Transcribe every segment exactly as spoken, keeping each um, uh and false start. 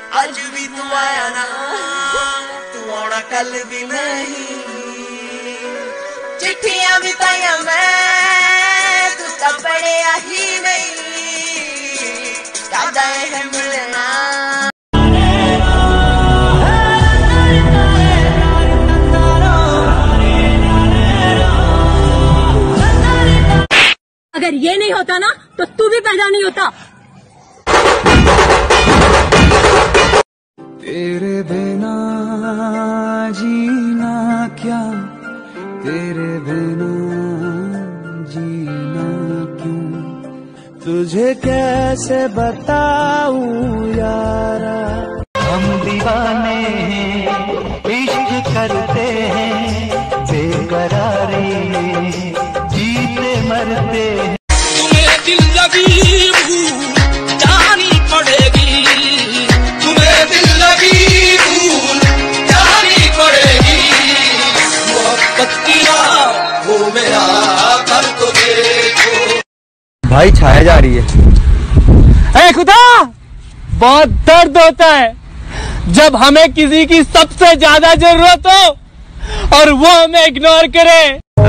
आज भी तू आया ना, तू आना कल भी नहीं। चिट्ठियां बिताया मैं, तू तो पढ़िया ही नहीं। याद आए है मिलना। अगर ये नहीं होता ना तो तू भी पैदा नहीं होता। तेरे बिना जीना क्या, तेरे बिना जीना क्यों, तुझे कैसे बताऊं यारा। हम दीवाने हैं, इश्क करते हैं, बेकरारी जीते मरते हैं। तुम्हें दिल लगी भूल जानी पड़ेगी, तुम्हें दिल लगी भूल जानी पड़ेगी। मोहब्बत किया वो मेरा कर तो देखो। भाई छाया जा रही है। ऐ खुदा, बहुत दर्द होता है जब हमें किसी की सबसे ज्यादा जरूरत हो और वो हमें इग्नोर करे।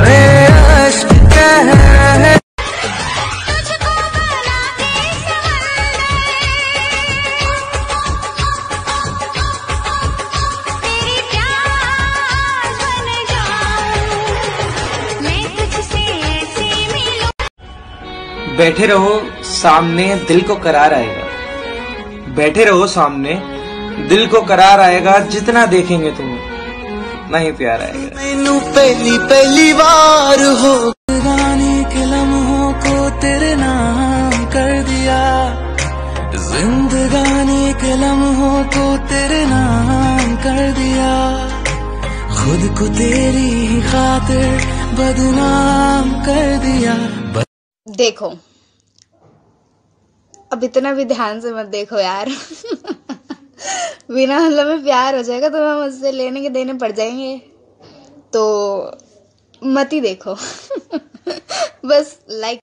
बैठे रहो सामने, दिल को करार आएगा। बैठे रहो सामने, दिल को करार आएगा। जितना देखेंगे तुम्हें नहीं प्यार आएगा। मैनू पहली पहली बार हो जिंदगानी के लम्हों को तेरे नाम कर दिया, जिंदगानी के लम्हों को तेरे नाम कर दिया। खुद को तेरी ही खातिर बदनाम कर दिया। देखो अब इतना भी ध्यान से मत देखो यार। बिना मतलब में प्यार हो जाएगा तो मैं मुझसे लेने के देने पड़ जाएंगे, तो मत ही देखो। बस लाइक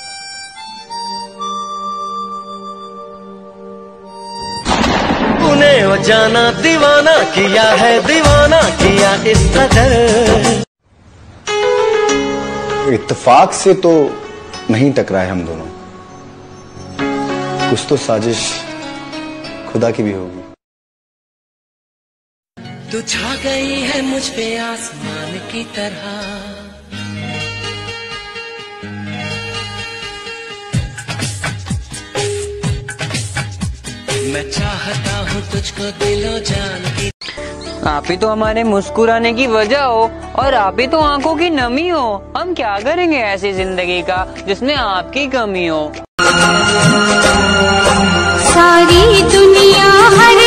तूने वो जाना दीवाना किया है, दीवाना किया इस कदर। इत्तेफाक से तो नहीं टकराए हम दोनों, कुछ तो साजिश खुदा की भी होगी। तू छा गई है मुझ पे आसमान की तरह, मैं चाहता हूँ तुझको दिलो जान की। आप ही तो हमारे मुस्कुराने की वजह हो और आप ही तो आंखों की नमी हो। हम क्या करेंगे ऐसी जिंदगी का जिसमें आपकी कमी हो। सारी दुनिया हर